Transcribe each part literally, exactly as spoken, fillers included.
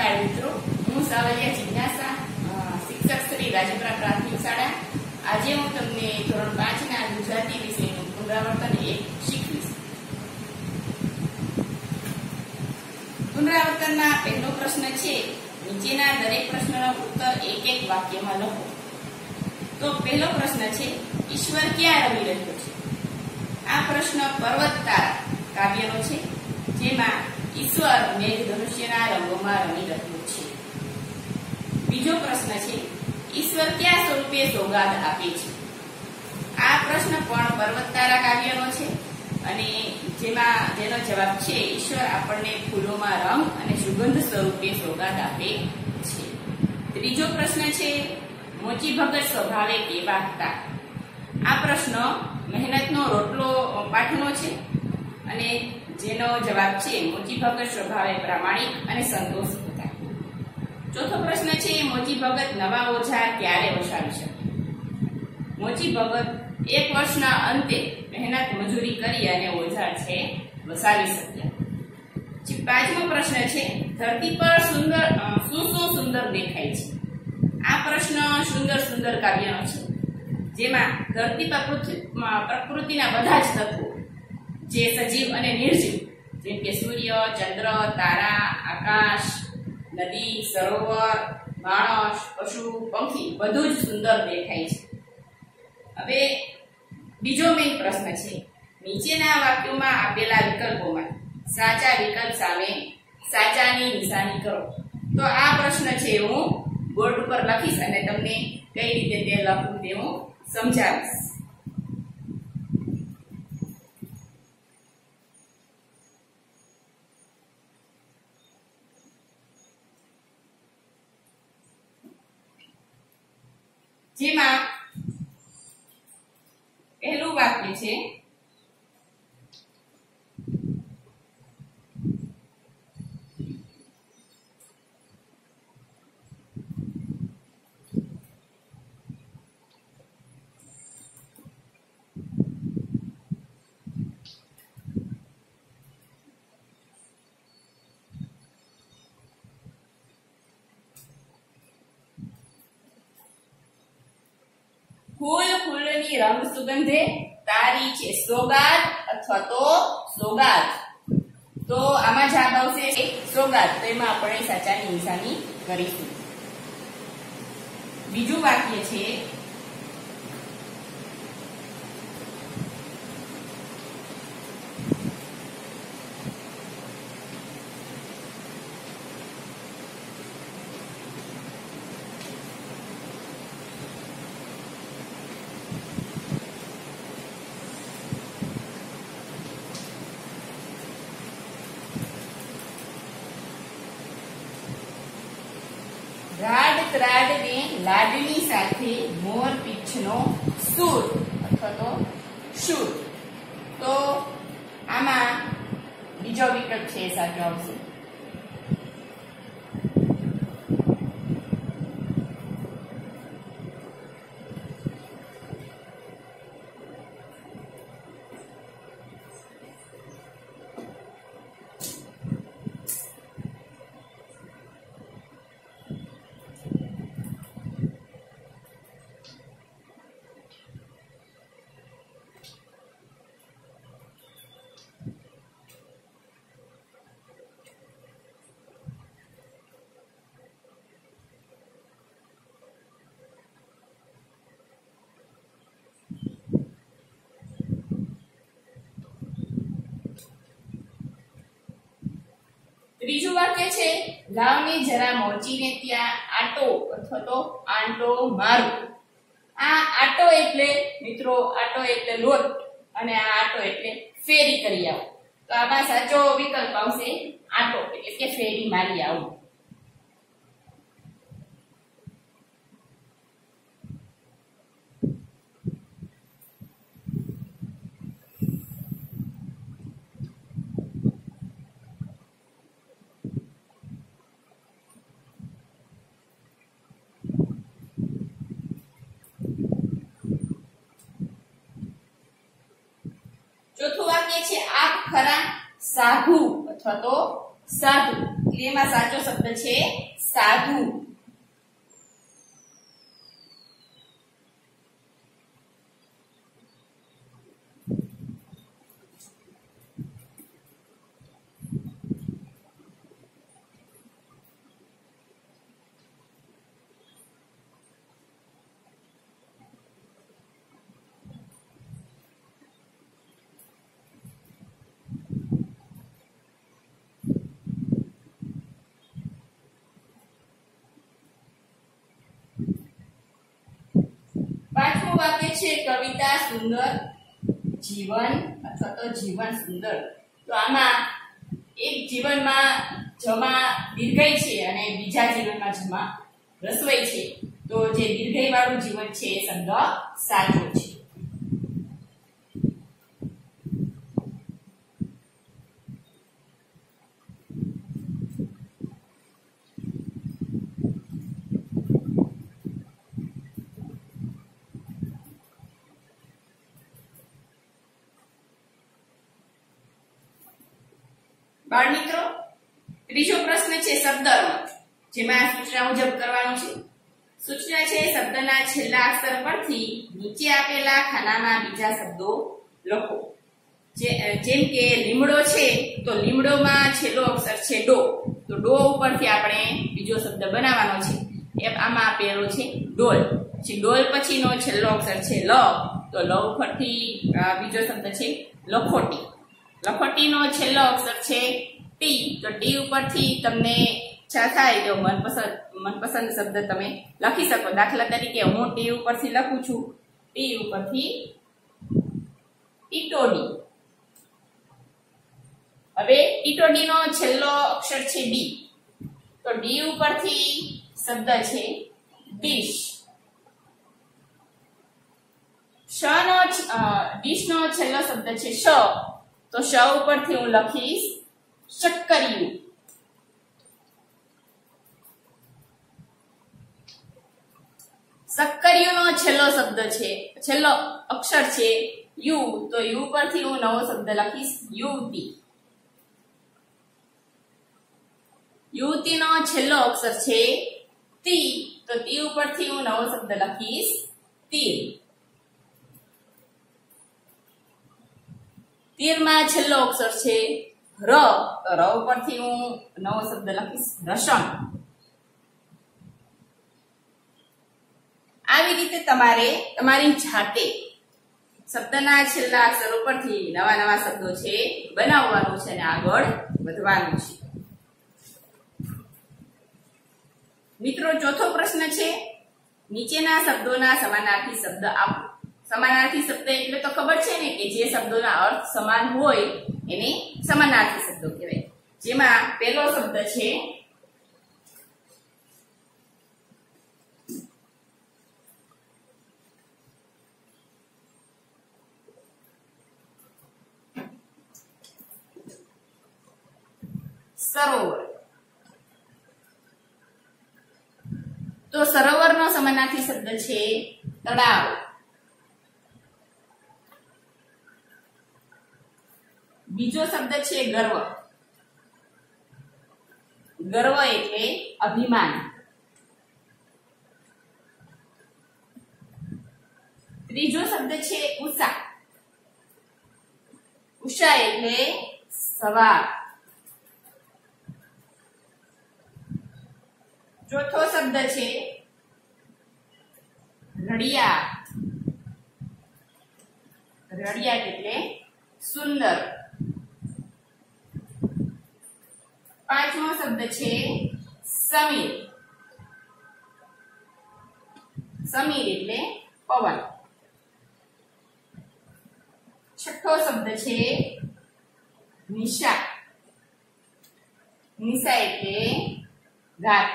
નમસ્કાર મિત્રો, હું સાવલિયા જિજ્ઞાસા, શિક્ષક શ્રી રાજપરા પ્રાથમિક શાળા. આજે હું તમને ધોરણ પાંચ ના ગુજરાતી વિષયનું પુનરાવર્તન એક શીખવીશ. પુનરાવર્તનમાં પહેલો પ્રશ્ન છે, નીચેના દરેક પ્રશ્નનો ઉત્તર એક એક વાક્યમાં લખો. તો પહેલો પ્રશ્ન છે, ઈશ્વર ક્યાં રમી રહ્યો છે? આ પ્રશ્ન પર્વત તારા કાવ્યનો છે, જેમાં ઈશ્વર મેઘધનુષ્યના રંગોમાં રમી રહ્યો છે. બીજો પ્રશ્ન છે, ઈશ્વર કયા સ્વરૂપે સોગાદ આપે છે? આ પ્રશ્ન પણ પર્વત તારા કાવ્યનો છે અને જેમાં જેનો જવાબ છે, ઈશ્વર આપણને ફૂલોમાં રંગ અને સુગંધ સ્વરૂપે સોગાદ આપે છે. ત્રીજો પ્રશ્ન છે, મોચી ભગત સ્વભાવે કેવા હતા? આ પ્રશ્ન મહેનતનો રોટલો પાઠનો છે અને જેનો જવાબ છે, મોચી ભગત સ્વભાવે પ્રામાણિક અને સંતોષ હતા. ચોથો પ્રશ્ન છે, મોચી ભગત નવા ઓજાર ક્યારે વસાવી શકે? મોચી ભગત એક વર્ષના અંતે મહેનત મજૂરી કરી અને ઓજાર છે વસાવી શક્યા. પાંચમો પ્રશ્ન છે, ધરતી પર સુંદર શું શું સુંદર દેખાય છે? આ પ્રશ્ન સુંદર સુંદર કાવ્યનો છે, જેમાં ધરતી પર પ્રકૃતિના બધા જ તત્વો જે સજીવ અને નિર્જીવ, જેમ કે સૂર્ય, ચંદ્ર, તારા, આકાશ, નદી, સરોવર, માણસ, પશુ, પંખી બધું જ સુંદર દેખાય છે. હવે બીજો મેઇન પ્રશ્ન છે, નીચેના વાક્યોમાં આપેલા વિકલ્પોમાં સાચા વિકલ્પ સામે સાચાની નિશાની કરો. તો આ પ્રશ્ન છે હું બોર્ડ ઉપર લખીશ અને તમને કઈ રીતે તે લખવું તે હું સમજાવીશ. જેમાં પહેલું વાક્ય છે, ફૂલ ફૂલની રંગ સુગંધે તારી છે સોગાદ અથવા તો સોગાદ. તો આમાં જવાબ આવશે સોગાદ. તો એમાં આપણે સાચાની નિશાની કરીશું. બીજું વાક્ય છે, રાડ ત્રાડ ને લાડની સાથે મોર પીછનો સૂર અથવા તો શૂર. તો આમાં બીજો વિકલ્પ છે સાચો આવશે. ત્રીજું વાક્ય છે, લાવને જરા મોચીને ત્યાં આટો અથવા તો આંટો મારું. આ આટો એટલે મિત્રો આટો એટલે લોટ અને આ આટો એટલે ફેરી કરી આવો. તો આમાં સાચો વિકલ્પ આવશે આટો એટલે કે ફેરી મારી આવું. ચોથું વાક્ય છે, આપ ખરા સાઘુ અથવા તો સાધુ, એટલે એમાં સાચો શબ્દ છે સાધુ. પાંચમું વાક્ય છે કવિતા સુંદર જીવન અથવા તો જીવન સુંદર. તો આમાં એક જીવનમાં જમા દીર્ઘઈ છે અને બીજા જીવનમાં જમા રસવઈ છે. તો જે દીર્ઘઈ વાળું જીવન છે એ શબ્દ સાચો છે. બાળ મિત્રો, ત્રીજો પ્રશ્ન છે શબ્દ અર્થ, જેમાં સૂચના મુજબ કરવાનું છે. સૂચના છે શબ્દના છેલ્લા અક્ષર પરથી નીચે આપેલા ખાનામાં બીજા શબ્દો લખો. જેમ કે લીમડો છે તો લીમડોમાં છેલ્લો અક્ષર છે ડો, તો ડો ઉપરથી આપણે બીજો શબ્દ બનાવવાનો છે. એ આમાં આપેલો છે ડોલ. પછી ડોલ પછીનો છેલ્લો અક્ષર છે લ, તો લ ઉપરથી બીજો શબ્દ છે લખોટી. લખોટીનો છેલ્લો અક્ષર છે ટી, તો ટી ઉપરથી તમને ઈચ્છા થાય તો મનપસંદ મનપસંદ શબ્દ તમે લખી શકો. દાખલા તરીકે હું ટી ઉપરથી લખું છું, ટી ઉપરથી ટીટોડી. હવે ટીટોડીનો છેલ્લો અક્ષર છે ડી, તો ડી ઉપરથી શબ્દ છે ડીશ. શ નો ડીશ નો છેલ્લો શબ્દ છે શ, તો શ ઉપરથી હું લખીશ શક્કરિયું. શક્કરિયુંનો છેલ્લો શબ્દ છે છેલ્લો અક્ષર છે યુ, તો યુ પરથી હું નવો શબ્દ લખીશ યુવતી. યુવતીનો છેલ્લો અક્ષર છે તી, તો તી ઉપરથી હું નવો શબ્દ લખીશ તીર. તીરમાં છેલ્લો અક્ષર છે ર, તો ર ઉપરથી હું નવો શબ્દ લખીશ રસમ. આવી રીતે તમારે તમારી જાતે શબ્દના છેલ્લા અક્ષર ઉપરથી નવા નવા શબ્દો છે બનાવવાનું છે અને આગળ વધવાનું છે. મિત્રો, ચોથો પ્રશ્ન છે નીચેના શબ્દોના સમાનાર્થી શબ્દ આપો. સમાનાર્થી શબ્દ એટલે તો ખબર છે ને કે જે શબ્દોના અર્થ સમાન હોય એને સમાનાર્થી શબ્દો કહેવાય. જેમાં પહેલો શબ્દ છે સરોવર. તો સરોવરનો સમાનાર્થી શબ્દ છે તળાવ. બીજો શબ્દ છે ગર્વ. ગર્વ એટલે અભિમાન. ત્રીજો શબ્દ છે ઉષા. ઉષા એટલે સવાર. ચોથો શબ્દ છે રડિયા. રડિયા એટલે સુંદર. પાંચમો શબ્દ છે સમીર. સમીર એટલે પવન. છઠ્ઠો શબ્દ છે નિશા. નિશા એટલે રાત.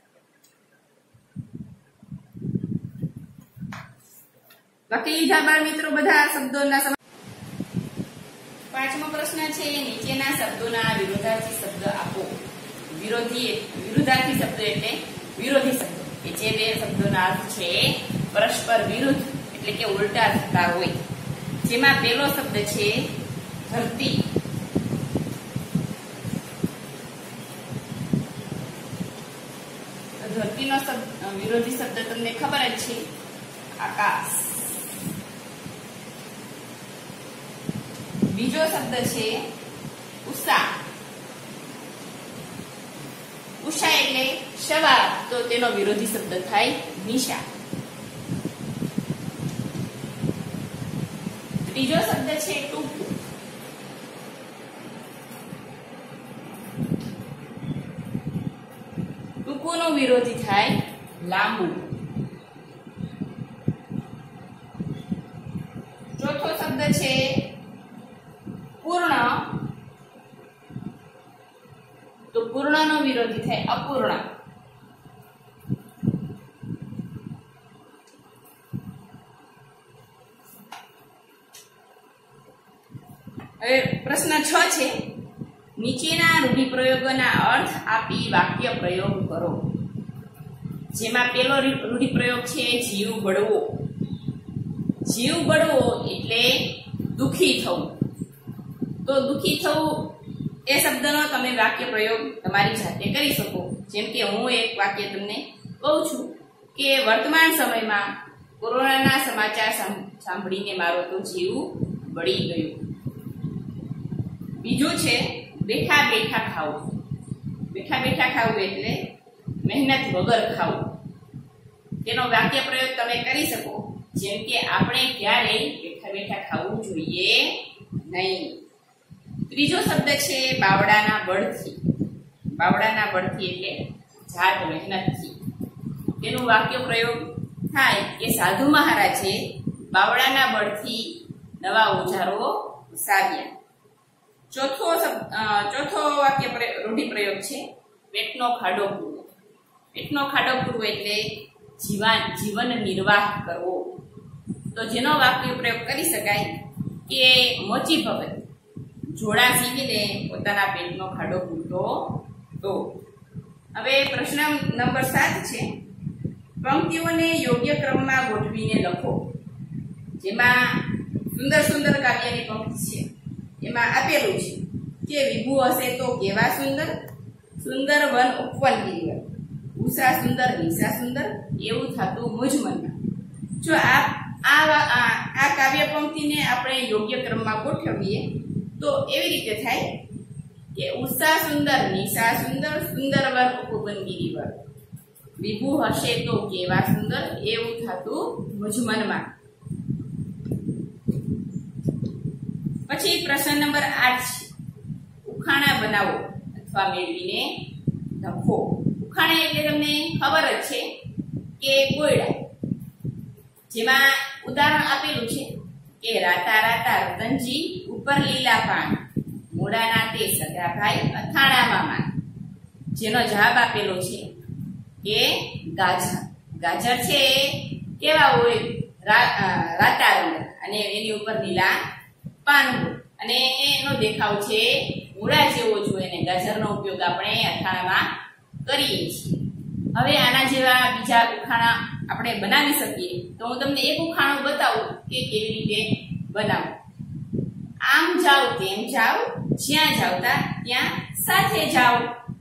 લખી લીધા બાળ મિત્રો બધા શબ્દોના. પાંચમો પ્રશ્ન છે નીચેના શબ્દોના વિરોધાર્થી શબ્દ આપો. વિરોધી વિરુદ્ધાર્થી શબ્દ એટલે વિરોધી શબ્દો કે જે બે શબ્દોના અર્થ છે પરસ્પર વિરુદ્ધ એટલે કે ઉલટા થતા હોય. જેમાં પહેલો શબ્દ છે ધરતી. વિરોધી શબ્દ તમને ખબર જ છે, આકાશ. બીજો શબ્દ છે ઉષા. ઉષા એટલે સવાર, તો તેનો વિરોધી શબ્દ થાય નિશા. ત્રીજો શબ્દ છે ટૂંકું. ટૂંકું નો વિરોધી થાય લાંબુ. ચોથો શબ્દ છે પૂર્ણ. તો પૂર્ણ નો વિરોધી થાય અપૂર્ણ. હવે પ્રશ્ન છ છે, નીચેના રૂઢિપ્રયોગોના અર્થ આપી વાક્ય પ્રયોગ કરો. જેમાં પેલો રૂઢિપ્રયોગ છે જીવ બળવો. જીવ બળવો એટલે દુખી થવું. તો દુખી થવું એ શબ્દનો તમે વાક્ય પ્રયોગ તમારી જાતે કરી શકો. જેમ કે હું એક વાક્ય તમને કહું છું કે વર્તમાન સમયમાં કોરોનાના સમાચાર સાંભળીને મારો તો જીવ બળી ગયો. બીજું છે બેઠા બેઠા ખાવું. બેઠા બેઠા ખાવું એટલે મહેનત વગર ખાવું. તેનો વાક્ય પ્રયોગ તમે કરી શકો. જેમ કે આપણે ક્યારેય બેઠા બેઠા ખાવું જોઈએ નહીં. ત્રીજો શબ્દ છે બાવડાના બળથી. બાવડાના બળથી એટલે જાત મહેનતથી. તેનું વાક્ય પ્રયોગ થાય કે સાધુ મહારાજે બાવડાના બળથી નવા ઓજારો વસાવ્યા. ચોથો ચોથો વાક્ય રૂઢિપ્રયોગ છે પેટનો ખાડો પૂરવો. પેટનો ખાડો પૂરવો એટલે જીવન જીવન નિર્વાહ કરવો. તો જેનો વાક્ય પ્રયોગ કરી શકાય કે મોચી ભગત જોડા સીવીને પોતાના પેટનો ખાડો પૂરતો તો. હવે પ્રશ્ન નંબર સાત છે, પંક્તિઓને યોગ્ય ક્રમમાં ગોઠવીને લખો. જેમાં સુંદર સુંદર કાવ્યની પંક્તિ છે. એમાં આપેલું છે કે વિભુ હશે તો કેવા સુંદર, સુંદર વન ઉપવન ગિરિવર, ઉષા સુંદર નિશા સુંદર, એવું થતું મુજ મનમાં. જો આ આ કાવ્ય પંક્તિને આપણે યોગ્ય ક્રમમાં ગોઠવીએ તો એવી રીતે થાય કે ઉષા સુંદર નિશા સુંદર, સુંદર વન ઉપવન ગિરિવર, વિભુ હશે તો કેવા સુંદર, એવું થતું મુજ મનમાં. પછી પ્રશ્ન નંબર આઠ છે, ઉખાણા બનાવો અથવા મેળવીને લખો. ઉખાણા એટલે તમને ખબર જ છે કે કોયડા. જેમાં ઉદાહરણ આપેલું છે કે રાતા રાતા રતનજી ઉપર લીલા પાન, મોડાના તે સગા ભાઈ અથાણામાં માન. જેનો જવાબ આપેલો છે કે ગાજર. ગાજર છે કેવા હોય, રાતા રંગ અને એની ઉપર લીલા પાન અને એનો દેખાવ છે મૂળા જેવો જોઈએ અને ગાજરનો ઉપયોગ આપણે અથાણામાં કરીએ છીએ. હવે આના જેવા બીજા ઉખાણા આપણે બનાવી શકીએ. તો હું તમને એક ઉખાણું બતાવું કે કેવી રીતે બનાવું. આમ જાવ તેમ જાવ, જ્યાં જાવતા ત્યાં સાથે જાવ.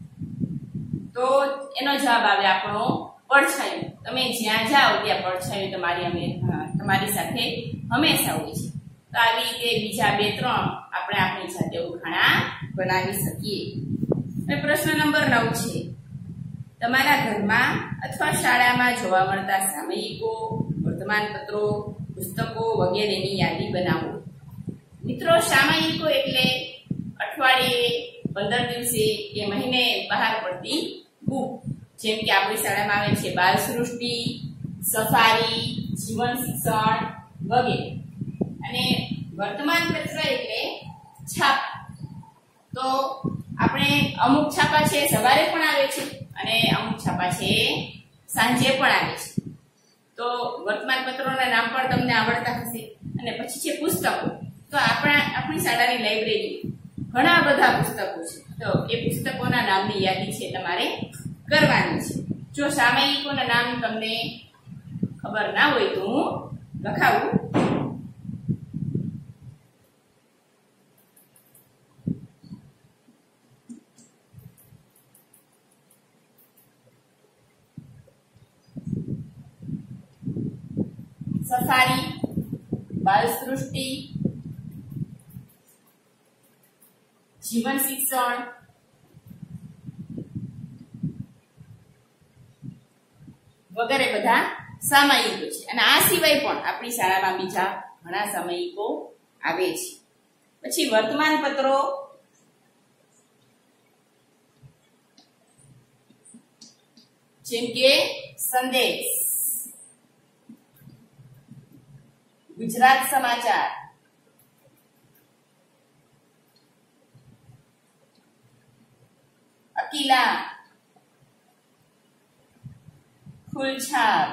તો એનો જવાબ આવે આપણો પડછાયું. તમે જ્યાં જાઓ ત્યાં પડછાયું તમારી અમે તમારી સાથે હંમેશા હોય છે. તો આવી રીતે બીજા બે ત્રણ આપણે આપણી સાથે ઉખાણા બનાવી શકીએ. હવે પ્રશ્ન નંબર નવ છે, તમારા ઘરમાં અથવા શાળામાં જોવા મળતા સામયિકો, વર્તમાનપત્રો, પુસ્તકો વગેરેની યાદી બનાવો. મિત્રો, સામયિકો એટલે અઠવાડિયે, પંદર દિવસે કે મહિને બહાર પડતી બુક. જેમ કે આપણી શાળામાં આવે છે બાલ સૃષ્ટિ, સફારી, જીવન શિક્ષણ વગેરે. અને વર્તમાન પત્ર એટલે છાપા. તો આપણે અમુક છાપા છે સવારે પણ આવે છે અને અમુક છાપા છે સાંજે પણ આવે છે. તો વર્તમાન પત્રોના નામ પણ તમને આવડતા હશે. અને પછી છે પુસ્તકો. તો આપણા આપણી શાળાની લાઇબ્રેરી ઘણા બધા પુસ્તકો છે. તો એ પુસ્તકોના નામની યાદી છે તમારે કરવાની છે. જો સામયિકોના નામ તમને ખબર ના હોય તો હું લખાવું. સફારી, બાલસૃષ્ટિ, જીવન શિક્ષણ, વગેરે બધા સામયિકો છે. અને આ સિવાય પણ આપણી શાળામાં બીજા ઘણા સામયિકો આવે છે. પછી વર્તમાન પત્રો, જેમ કે સંદેશ, ગુજરાત સમાચાર, અકીલા, ફૂલછાપ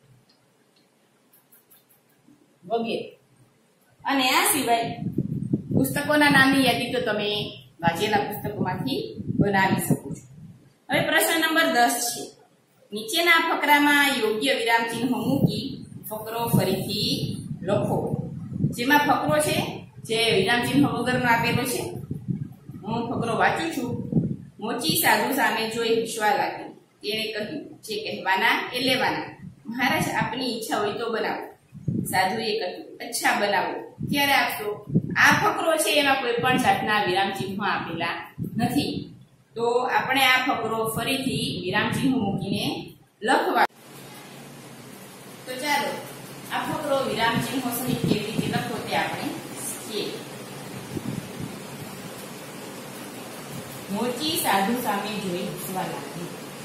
વગેરે. અને આ સિવાય પુસ્તકોના નામની યાદી તો તમે વાંચેલા પુસ્તકોમાંથી બનાવી શકો છો. હવે પ્રશ્ન નંબર દસ છે. નીચેના ફકરામાં યોગ્ય વિરામ ચિહ્નો મૂકી ફકરો ફરીથી લખો. જેમાં ફકરો છે જે વિરામ ચિહ્નો વગરનો આપેલો છે. હું ફકરો વાંચું છું. મોચી સાધુ સામે જોઈ હસવા લાગી. તેણે કહ્યું, જે કહેવાના એ લેવાના. મહારાજ, આપની ઈચ્છા હોય તો બનાવો. સાધુએ કહ્યું, અચ્છા, બનાવો. ત્યારે આપશો. આ ફકરો છે એમાં કોઈ પણ જાતના વિરામ ચિહ્નો આપેલા નથી. તો આપણે આ ફકરો ફરીથી વિરામ ચિહ્નો મૂકીને લખવા. તો ચાલો આ ફકરો વિરામ ચિહ્નો સહિત કેવી રીતે લખો તે આપણે શીખીએ. મોચી સાધુ સામે જોઈ હસવા લાગી.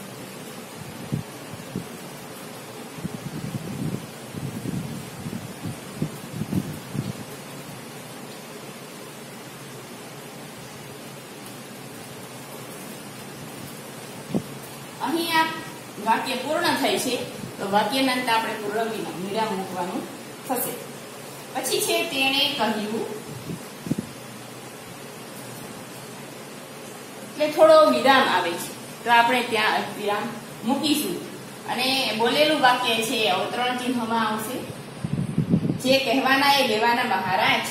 અહીં આ વાક્ય પૂર્ણ થાય છે. તો વાક્યના અંતે આપણે પૂર્ણ વિરામ મૂકવાનું થશે. પછી છે તેણે કહ્યું, એટલે થોડો વિરામ આવે છે તો આપણે ત્યાં વિરામ મૂકીશું. અને બોલેલું વાક્ય છે અવતરણ ચિહ્નમાં આવશે. જે કહેવાના એ લેવાના મહારાજ.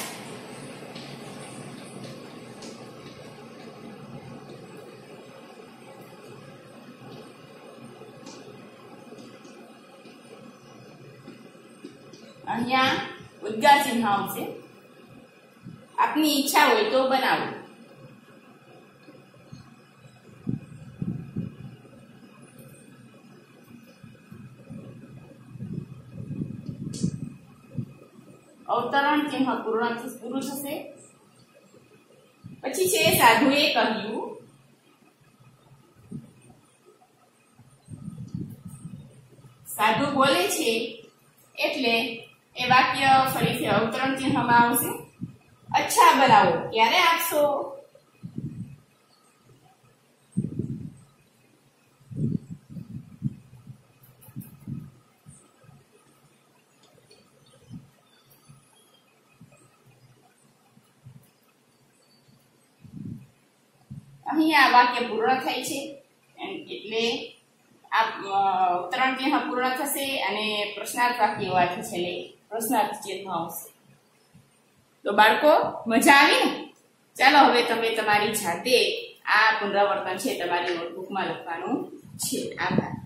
અહીંયા ઉદ્ગાર ચિહ્ન આવશે. આપની ઈચ્છા હોય તો બનાવો. અવતરણ ચિહ્ન પૂર્ણ પૂરું થશે. પછી છે સાધુએ કહ્યું. સાધુ બોલે છે એટલે એ વાક્ય ફરીથી અવતરણ ચિહ્નમાં આવશે. અચ્છા, બનાવો. ક્યારે આપશો? અહીં આ વાક્ય પૂર્ણ થાય છે એટલે આ ઉત્તરણ ચિહ્ન પૂર્ણ થશે અને પ્રશ્નાર્થ વાક્ય હોવાથી છેલ્લે પ્રશ્નાર્થ ચિહ્ન આવશે. તો બાળકો, મજા આવી ને? ચાલો હવે તમે તમારી જાતે આ પુનરાવર્તન છે તમારી નોટબુકમાં લખવાનું છે. આભાર.